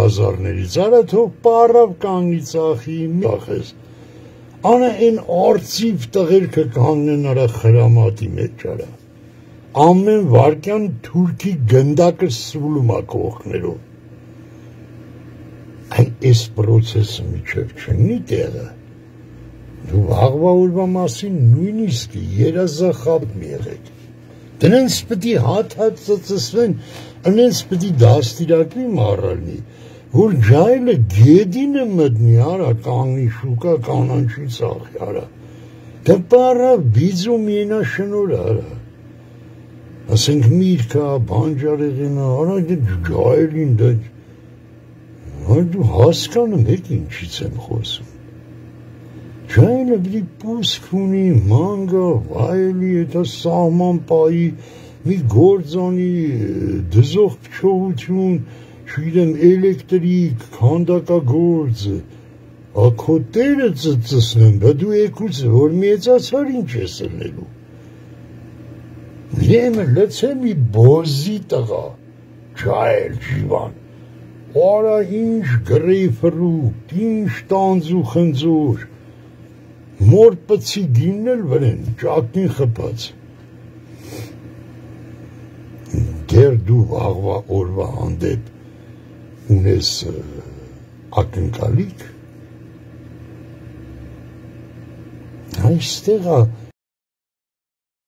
բազարներից, արա թող պարավ կանգնի ծախի, մի ախես, անա են արծիվ տղերքը կանգնեն արա խրամատի մեջ արա, ամեն վարկյան թուրքի գնդակը սուլում ա կողքներով, այն ես պրոցեսը միջև չնի տեղը, դու վաղվա օրվա մասին նույնիսկ երազախապ մի եղեք, դնենց պտի հատ ծծսվեն, ընենց պտի դաստիրակվի մարալնի, որ ջայլը գեդինը մտնի արա կանգնի շուկա կանանչի ծախի արա, դե պարա բիձում ենա շնոր արա, ասենք միրկա, բանջարեղենա, արա ջայլին դա, դու հասկանում եք ինչից եմ խոսում, ջայլը պտի պուսք ունի, մանգա, վայելի, հետա սահման պայի, մի գործանի դզող փչողություն, չգիտեմ էլեկտրիկ, քանդակագործ, ակո տերը ծծսնեմ, բա դու եկուց որ մեծացար ինչ ես ելնելու։ Եմը լցե մի բոզի տղա, ջայլ ջիվան, արա ինչ գրեյֆրուտ, ինչ տանձու խնձոր, մոր պծի գիննել վրեն, ճակնին խպած։ Դեր դու վաղվա օրվա հանդեպ ունես ակնկալիք, այստեղ